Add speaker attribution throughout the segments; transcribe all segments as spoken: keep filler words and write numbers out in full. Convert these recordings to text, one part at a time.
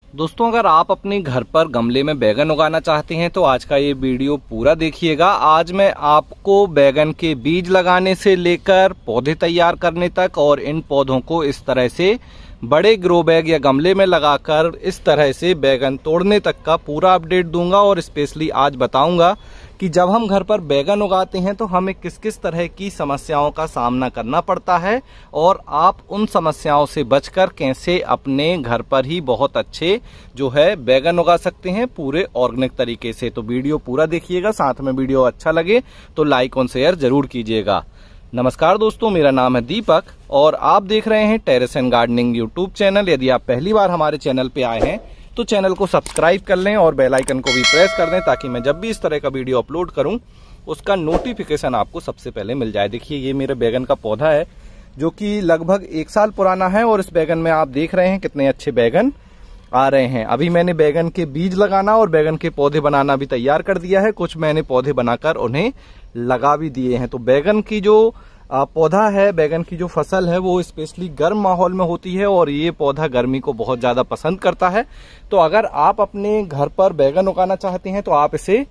Speaker 1: दोस्तों, अगर आप अपने घर पर गमले में बैगन उगाना चाहते हैं तो आज का ये वीडियो पूरा देखिएगा। आज मैं आपको बैगन के बीज लगाने से लेकर पौधे तैयार करने तक और इन पौधों को इस तरह से बड़े ग्रो बैग या गमले में लगाकर इस तरह से बैगन तोड़ने तक का पूरा अपडेट दूंगा। और स्पेशली आज बताऊंगा कि जब हम घर पर बैगन उगाते हैं तो हमें किस किस तरह की समस्याओं का सामना करना पड़ता है और आप उन समस्याओं से बचकर कैसे अपने घर पर ही बहुत अच्छे जो है बैगन उगा सकते हैं पूरे ऑर्गेनिक तरीके से। तो वीडियो पूरा देखिएगा, साथ में वीडियो अच्छा लगे तो लाइक और शेयर जरूर कीजिएगा। नमस्कार दोस्तों, मेरा नाम है दीपक और आप देख रहे हैं terrace and gardening YouTube channel. यदि आप पहली बार हमारे चैनल पे आए हैं तो चैनल को सब्सक्राइब कर लें और बेल आइकन को भी प्रेस कर दें ताकि मैं जब भी इस तरह का वीडियो अपलोड करूं उसका नोटिफिकेशन आपको सबसे पहले मिल जाए। देखिए, ये मेरे बैगन का पौधा है जो कि लगभग एक साल पुराना है और इस बैगन में आप देख रहे हैं कितने अच्छे बैगन आ रहे हैं। अभी मैंने बैगन के बीज लगाना और बैगन के पौधे बनाना भी तैयार कर दिया है। कुछ मैंने पौधे बनाकर उन्हें लगा भी दिए हैं। तो बैगन की जो पौधा है, बैगन की जो फसल है वो स्पेशली गर्म माहौल में होती है और ये पौधा गर्मी को बहुत ज्यादा पसंद करता है। तो अगर आप अपने घर पर बैगन उगाना चाहते हैं तो आप इसे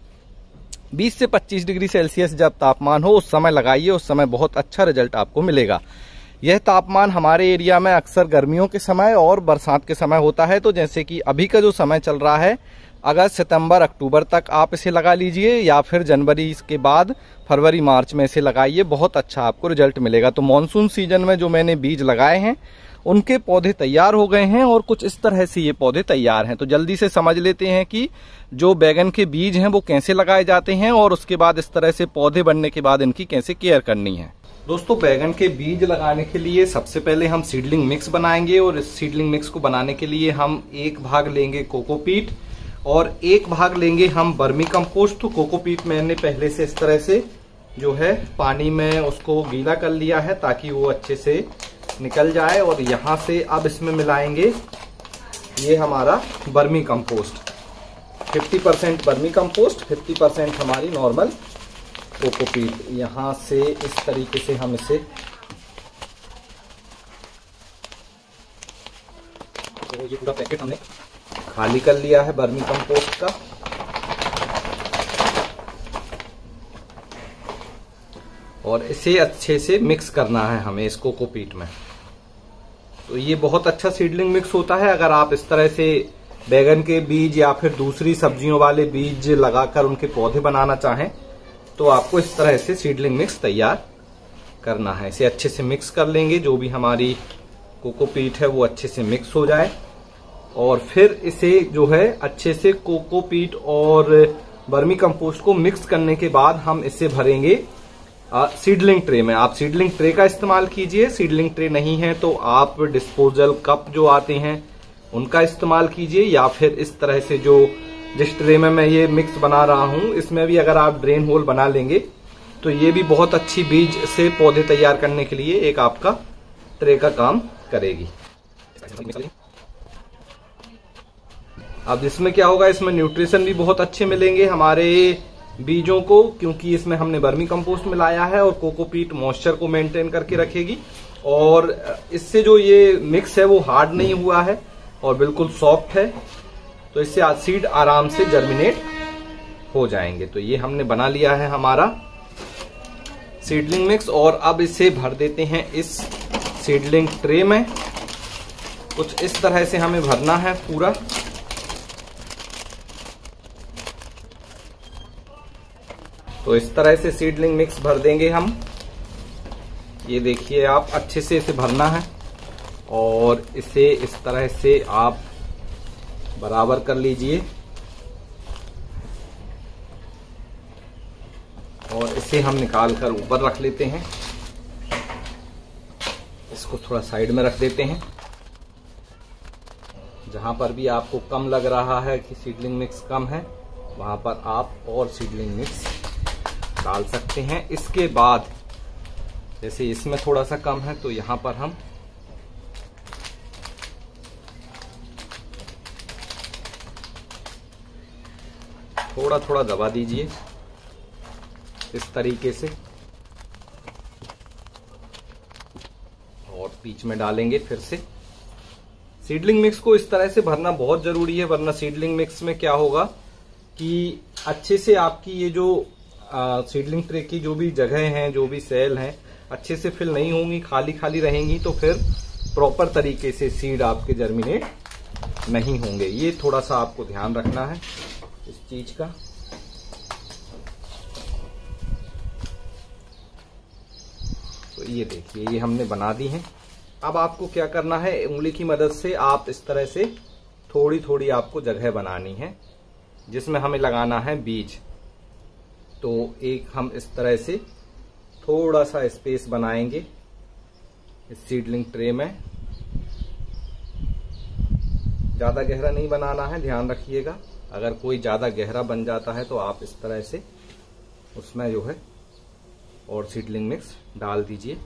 Speaker 1: बीस से पच्चीस डिग्री सेल्सियस जब तापमान हो उस समय लगाइए, उस समय बहुत अच्छा रिजल्ट आपको मिलेगा। यह तापमान हमारे एरिया में अक्सर गर्मियों के समय और बरसात के समय होता है। तो जैसे कि अभी का जो समय चल रहा है, अगस्त सितंबर अक्टूबर तक आप इसे लगा लीजिए या फिर जनवरी के बाद फरवरी मार्च में इसे लगाइए, बहुत अच्छा आपको रिजल्ट मिलेगा। तो मॉनसून सीजन में जो मैंने बीज लगाए हैं उनके पौधे तैयार हो गए हैं और कुछ इस तरह से ये पौधे तैयार हैं। तो जल्दी से समझ लेते हैं कि जो बैगन के बीज हैं वो कैसे लगाए जाते हैं और उसके बाद इस तरह से पौधे बनने के बाद इनकी कैसे केयर करनी है। दोस्तों, बैगन के बीज लगाने के लिए सबसे पहले हम सीडलिंग मिक्स बनाएंगे और इस सीडलिंग मिक्स को बनाने के लिए हम एक भाग लेंगे कोकोपीट और एक भाग लेंगे हम वर्मी कंपोस्ट। तो कोकोपीट मैंने पहले से इस तरह से जो है पानी में उसको गीला कर लिया है ताकि वो अच्छे से निकल जाए। और यहाँ से अब इसमें मिलाएंगे ये हमारा वर्मी कंपोस्ट, पचास परसेंट वर्मी कंपोस्ट, पचास परसेंट हमारी नॉर्मल कोकोपीट। यहाँ से इस तरीके से हम इसे तो ये पूरा पैकेट हमने खाली कर लिया है वर्मी कंपोस्ट का। और इसे अच्छे से मिक्स करना है हमें इस कोकोपीट में। तो ये बहुत अच्छा सीडलिंग मिक्स होता है। अगर आप इस तरह से बैगन के बीज या फिर दूसरी सब्जियों वाले बीज लगाकर उनके पौधे बनाना चाहें तो आपको इस तरह से सीडलिंग मिक्स तैयार करना है। इसे अच्छे से मिक्स कर लेंगे, जो भी हमारी कोकोपीट है वो अच्छे से मिक्स हो जाए। और फिर इसे जो है अच्छे से कोकोपीट और वर्मी कंपोस्ट को मिक्स करने के बाद हम इसे भरेंगे सीडलिंग ट्रे में। आप सीडलिंग ट्रे का इस्तेमाल कीजिए, सीडलिंग ट्रे नहीं है तो आप डिस्पोजल कप जो आते हैं उनका इस्तेमाल कीजिए या फिर इस तरह से जो जिस ट्रे में मैं ये मिक्स बना रहा हूं इसमें भी अगर आप ड्रेन होल बना लेंगे तो ये भी बहुत अच्छी बीज से पौधे तैयार करने के लिए एक आपका ट्रे का काम करेगी। अब इसमें क्या होगा, इसमें न्यूट्रिशन भी बहुत अच्छे मिलेंगे हमारे बीजों को, क्योंकि इसमें हमने वर्मी कंपोस्ट मिलाया है और कोकोपीट मॉइस्चर को मेंटेन करके रखेगी। और इससे जो ये मिक्स है वो हार्ड नहीं हुआ है और बिल्कुल सॉफ्ट है, तो इससे सीड आराम से जर्मिनेट हो जाएंगे। तो ये हमने बना लिया है हमारा सीडलिंग मिक्स और अब इसे भर देते हैं इस सीडलिंग ट्रे में। कुछ इस तरह से हमें भरना है पूरा। तो इस तरह से सीडलिंग मिक्स भर देंगे हम। ये देखिए, आप अच्छे से इसे भरना है और इसे इस तरह से आप बराबर कर लीजिए और इसे हम निकाल कर ऊपर रख लेते हैं। इसको थोड़ा साइड में रख देते हैं। जहां पर भी आपको कम लग रहा है कि सीडलिंग मिक्स कम है वहां पर आप और सीडलिंग मिक्स डाल सकते हैं। इसके बाद जैसे इसमें थोड़ा सा कम है तो यहां पर हम थोड़ा थोड़ा दबा दीजिए इस तरीके से और बीच में डालेंगे फिर से सीडलिंग मिक्स को इस तरह से भरना बहुत जरूरी है, वरना सीडलिंग मिक्स में क्या होगा कि अच्छे से आपकी ये जो सीडलिंग ट्रे की जो भी जगह हैं, जो भी सेल हैं, अच्छे से फिल नहीं होंगी, खाली खाली रहेंगी, तो फिर प्रॉपर तरीके से सीड आपके जर्मिनेट नहीं होंगे। ये थोड़ा सा आपको ध्यान रखना है इस चीज का। तो ये देखिए, ये हमने बना दी है। अब आपको क्या करना है, उंगली की मदद से आप इस तरह से थोड़ी थोड़ी आपको जगह बनानी है जिसमें हमें लगाना है बीज। तो एक हम इस तरह से थोड़ा सा स्पेस बनाएंगे इस सीडलिंग ट्रे में। ज्यादा गहरा नहीं बनाना है, ध्यान रखिएगा। अगर कोई ज्यादा गहरा बन जाता है तो आप इस तरह से उसमें जो है और सीडलिंग मिक्स डाल दीजिए।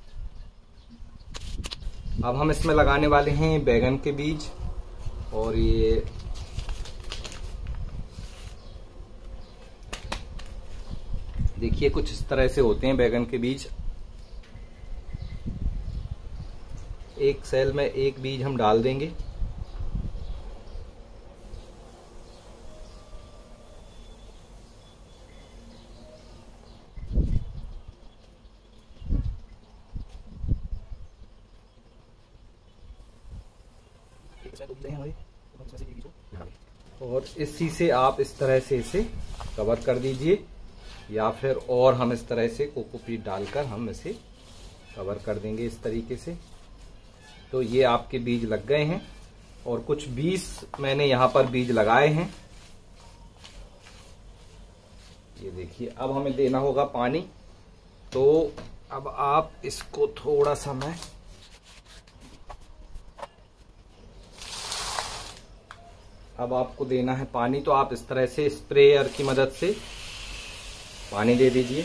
Speaker 1: अब हम इसमें लगाने वाले हैं बैगन के बीज, और ये देखिए कुछ इस तरह से होते हैं बैगन के बीज। एक सेल में एक बीज हम डाल देंगे। और इसी से आप इस तरह से इसे कवर कर दीजिए, या फिर और हम इस तरह से कोकोपीट डालकर हम इसे कवर कर देंगे इस तरीके से। तो ये आपके बीज लग गए हैं, और कुछ बीस मैंने यहां पर बीज लगाए हैं। ये देखिए, अब हमें देना होगा पानी। तो अब आप इसको थोड़ा सा मैं अब आपको देना है पानी, तो आप इस तरह से स्प्रेयर की मदद से पानी दे दीजिए।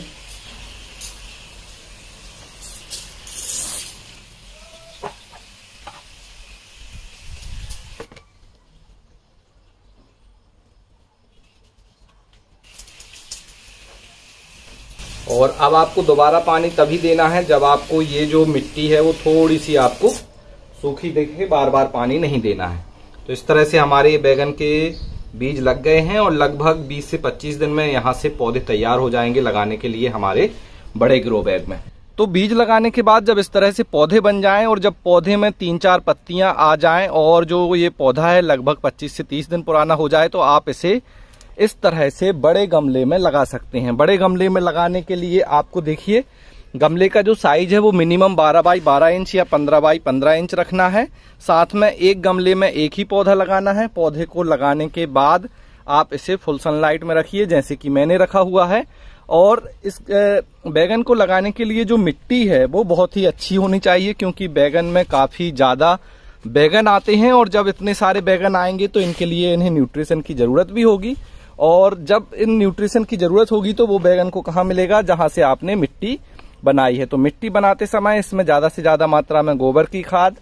Speaker 1: और अब आपको दोबारा पानी तभी देना है जब आपको ये जो मिट्टी है वो थोड़ी सी आपको सूखी दिखे, बार बार पानी नहीं देना है। तो इस तरह से हमारे ये बैगन के बीज लग गए हैं, और लगभग बीस से पच्चीस दिन में यहाँ से पौधे तैयार हो जाएंगे लगाने के लिए हमारे बड़े ग्रो बैग में। तो बीज लगाने के बाद जब इस तरह से पौधे बन जाएं, और जब पौधे में तीन चार पत्तियां आ जाएं, और जो ये पौधा है लगभग पच्चीस से तीस दिन पुराना हो जाए, तो आप इसे इस तरह से बड़े गमले में लगा सकते हैं। बड़े गमले में लगाने के लिए आपको देखिए, गमले का जो साइज है वो मिनिमम बारह बाई बारह इंच या पंद्रह बाई पंद्रह इंच रखना है। साथ में एक गमले में एक ही पौधा लगाना है। पौधे को लगाने के बाद आप इसे फुल सनलाइट में रखिए, जैसे कि मैंने रखा हुआ है। और इस बैगन को लगाने के लिए जो मिट्टी है वो बहुत ही अच्छी होनी चाहिए, क्योंकि बैगन में काफी ज्यादा बैगन आते हैं, और जब इतने सारे बैगन आएंगे तो इनके लिए इन्हें न्यूट्रिशन की जरूरत भी होगी। और जब इन न्यूट्रिशन की जरूरत होगी तो वो बैगन को कहाँ मिलेगा, जहां से आपने मिट्टी बनाई है। तो मिट्टी बनाते समय इसमें ज्यादा से ज्यादा मात्रा में गोबर की खाद,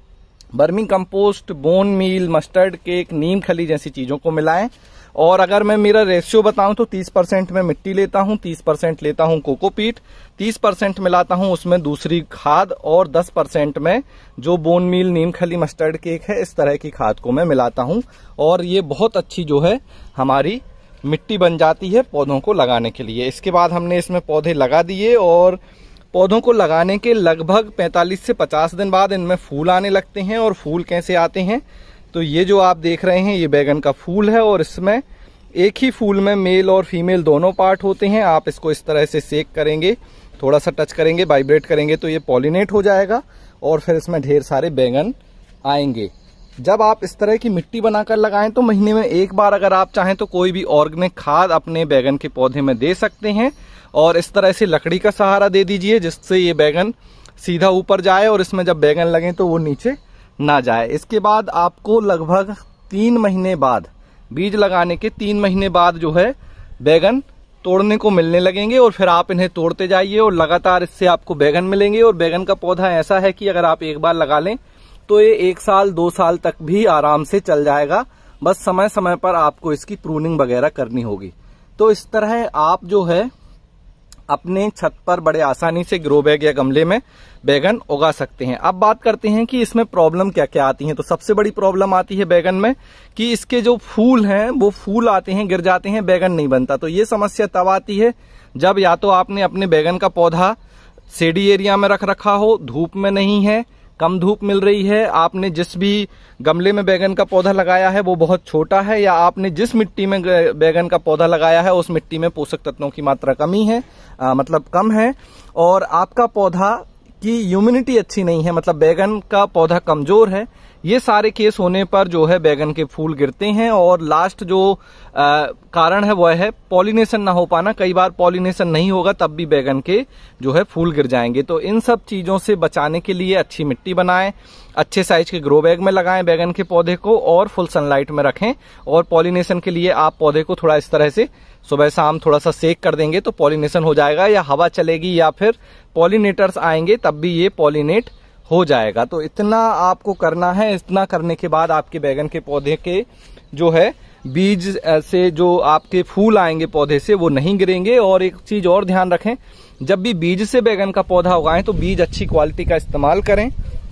Speaker 1: vermicompost, bone meal, mustard cake, नीम खली जैसी चीजों को मिलाएं। और अगर मैं मेरा रेशियो बताऊं तो तीस परसेंट में मिट्टी लेता हूं, तीस परसेंट लेता हूं कोकोपीट, तीस परसेंट मिलाता हूं उसमें दूसरी खाद, और दस परसेंट में जो बोन मील, नीम खली, मस्टर्ड केक है, इस तरह की खाद को मैं मिलाता हूं। और ये बहुत अच्छी जो है हमारी मिट्टी बन जाती है पौधों को लगाने के लिए। इसके बाद हमने इसमें पौधे लगा दिए, और पौधों को लगाने के लगभग पैंतालीस से पचास दिन बाद इनमें फूल आने लगते हैं। और फूल कैसे आते हैं, तो ये जो आप देख रहे हैं ये बैगन का फूल है, और इसमें एक ही फूल में मेल और फीमेल दोनों पार्ट होते हैं। आप इसको इस तरह से सेक करेंगे, थोड़ा सा टच करेंगे, वाइब्रेट करेंगे तो ये पॉलिनेट हो जाएगा, और फिर इसमें ढेर सारे बैगन आएंगे। जब आप इस तरह की मिट्टी बनाकर लगाएं तो महीने में एक बार अगर आप चाहें तो कोई भी ऑर्गेनिक खाद अपने बैगन के पौधे में दे सकते हैं। और इस तरह से लकड़ी का सहारा दे दीजिए, जिससे ये बैगन सीधा ऊपर जाए, और इसमें जब बैगन लगे तो वो नीचे ना जाए। इसके बाद आपको लगभग तीन महीने बाद, बीज लगाने के तीन महीने बाद जो है बैगन तोड़ने को मिलने लगेंगे, और फिर आप इन्हें तोड़ते जाइए, और लगातार इससे आपको बैगन मिलेंगे। और बैगन का पौधा ऐसा है कि अगर आप एक बार लगा लें तो ये एक साल दो साल तक भी आराम से चल जाएगा। बस समय समय पर आपको इसकी प्रूनिंग वगैरह करनी होगी। तो इस तरह आप जो है अपने छत पर बड़े आसानी से ग्रो बैग या गमले में बैगन उगा सकते हैं। अब बात करते हैं कि इसमें प्रॉब्लम क्या क्या आती है। तो सबसे बड़ी प्रॉब्लम आती है बैगन में कि इसके जो फूल हैं वो फूल आते हैं, गिर जाते हैं, बैगन नहीं बनता। तो ये समस्या तब आती है जब या तो आपने अपने बैगन का पौधा शेडी एरिया में रख रखा हो, धूप में नहीं है, कम धूप मिल रही है, आपने जिस भी गमले में बैगन का पौधा लगाया है वो बहुत छोटा है, या आपने जिस मिट्टी में बैगन का पौधा लगाया है उस मिट्टी में पोषक तत्वों की मात्रा कमी है, आ, मतलब कम है, और आपका पौधा की इम्यूनिटी अच्छी नहीं है, मतलब बैगन का पौधा कमजोर है। ये सारे केस होने पर जो है बैगन के फूल गिरते हैं। और लास्ट जो आ, कारण है वह है पॉलिनेशन ना हो पाना। कई बार पॉलिनेशन नहीं होगा तब भी बैगन के जो है फूल गिर जाएंगे। तो इन सब चीजों से बचाने के लिए अच्छी मिट्टी बनाएं, अच्छे साइज के ग्रो बैग में लगाएं बैगन के पौधे को, और फुल सनलाइट में रखें। और पॉलिनेशन के लिए आप पौधे को थोड़ा इस तरह से सुबह शाम थोड़ा सा सेक कर देंगे तो पॉलिनेशन हो जाएगा, या हवा चलेगी या फिर पॉलिनेटर्स आएंगे तब भी ये पॉलिनेट हो जाएगा। तो इतना आपको करना है। इतना करने के बाद आपके बैगन के पौधे के जो है बीज से जो आपके फूल आएंगे पौधे से वो नहीं गिरेंगे। और एक चीज और ध्यान रखें, जब भी बीज से बैगन का पौधा उगाएं तो बीज अच्छी क्वालिटी का इस्तेमाल करें।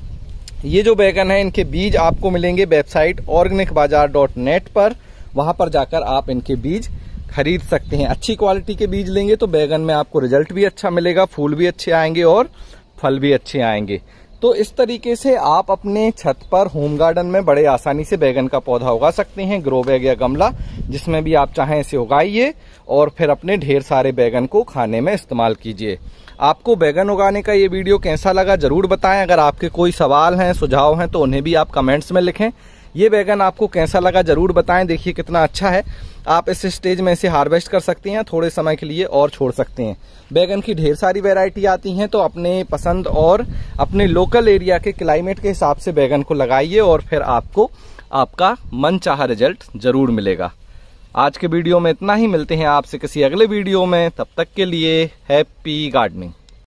Speaker 1: ये जो बैगन है इनके बीज आपको मिलेंगे website organic Bazaar dot net पर, वहां पर जाकर आप इनके बीज खरीद सकते हैं। अच्छी क्वालिटी के बीज लेंगे तो बैगन में आपको रिजल्ट भी अच्छा मिलेगा, फूल भी अच्छे आएंगे और फल भी अच्छे आएंगे। तो इस तरीके से आप अपने छत पर होम गार्डन में बड़े आसानी से बैगन का पौधा उगा सकते हैं। ग्रो बैग या गमला जिसमें भी आप चाहें इसे उगाइए और फिर अपने ढेर सारे बैगन को खाने में इस्तेमाल कीजिए। आपको बैगन उगाने का ये वीडियो कैसा लगा जरूर बताएं। अगर आपके कोई सवाल हैं, सुझाव हैं तो उन्हें भी आप कमेंट्स में लिखें। ये बैगन आपको कैसा लगा जरूर बताएं। देखिए कितना अच्छा है। आप इस स्टेज में इसे हार्वेस्ट कर सकते हैं, थोड़े समय के लिए और छोड़ सकते हैं। बैगन की ढेर सारी वैरायटी आती हैं, तो अपने पसंद और अपने लोकल एरिया के क्लाइमेट के हिसाब से बैगन को लगाइए और फिर आपको आपका मनचाहा रिजल्ट जरूर मिलेगा। आज के वीडियो में इतना ही। मिलते हैं आपसे किसी अगले वीडियो में, तब तक के लिए हैप्पी गार्डनिंग।